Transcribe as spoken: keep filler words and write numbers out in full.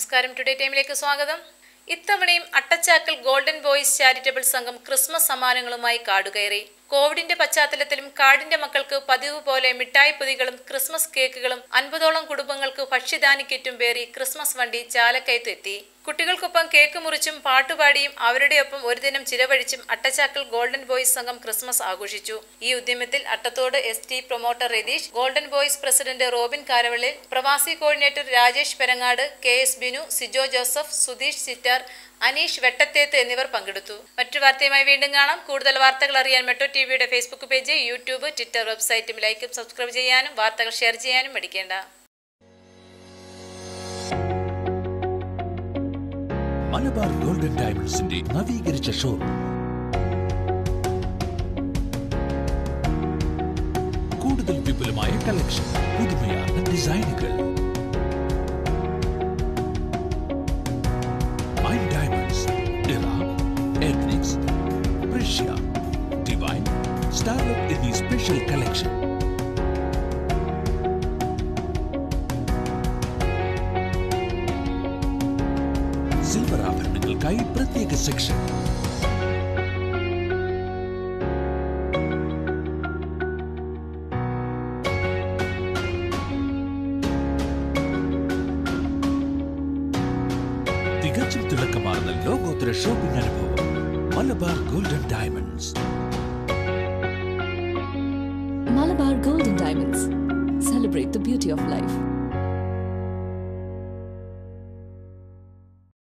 നമസ്കാരം, ടുഡേ ടൈമിലേക്ക് സ്വാഗതം. ഇത്തവണയും അട്ടച്ചാക്കൽ ഗോൾഡൻ ബോയ്സ് ചാരിറ്റബിൾ സംഘം ക്രിസ്മസ് സമ്മാനങ്ങളുമായി കാടുകയറി. കോവിഡിന്റെ പശ്ചാത്തലത്തിലും കാടിന്റെ മക്കൾക്ക് പതിവ് പോലെ മിഠായി പൊതികളും ക്രിസ്മസ് കേക്കുകളും അൻപതോളം കുടുംബങ്ങൾക്ക് ഭക്ഷ്യധാന്യ കിറ്റും പേറി ക്രിസ്മസ് വണ്ടി ചാലക്കയത്ത് എത്തി. കുട്ടികൾക്കൊപ്പം കേക്ക് മുറിച്ചും പാട്ടുപാടിയും അവരുടെയൊപ്പം ഒരു ദിനം ചിലവഴിച്ചും അട്ടച്ചാക്കൽ ഗോൾഡൻ ബോയ്സ് സംഘം ക്രിസ്മസ് ആഘോഷിച്ചു. ഈ ഉദ്യമത്തിൽ Attathode S T promoter Ratheesh, golden boys president Robin Karavallil, പ്രവാസി coordinator Rajesh Perangad, K S Binu, Sijo Joseph, Sudheesh Sittar, Aneesh Vettathethu എന്നിവർ പങ്കെടുത്തു. മറ്റു വാർത്തയുമായി വീണ്ടും കാണാം. കൂടുതൽ വാർത്തകൾ അറിയാൻ മെട്രോ ടിവിയുടെ ഫേസ്ബുക്ക് പേജ്, യൂട്യൂബ്, ട്വിറ്റർ, വെബ്സൈറ്റും ലൈക്കും സബ്സ്ക്രൈബ് ചെയ്യാനും വാർത്തകൾ ഷെയർ ചെയ്യാനും മടിക്കേണ്ട. മലബാർ ഗോൾഡൻ ഡയമണ്ട്സിന്റെ നവീകരിച്ച ഷോറൂം. കൂടുതൽ വിപുലമായ കളക്ഷൻ, പുതുമയാർന്ന ഡിസൈനുകൾ. Mine Diamonds, Era, Ethnix, Precia, Divine, Starlight എന്നീ സ്പെഷ്യൽ കളക്ഷൻ. സിൽവർ ആഭരണങ്ങൾക്കായി പ്രത്യേക സെക്ഷൻ. തികച്ചും തിളക്കമാർന്ന ലോകോത്തര ഷോപ്പിംഗ് അനുഭവം. Malabar golden diamonds. Malabar Golden Diamonds. Celebrate the beauty of life.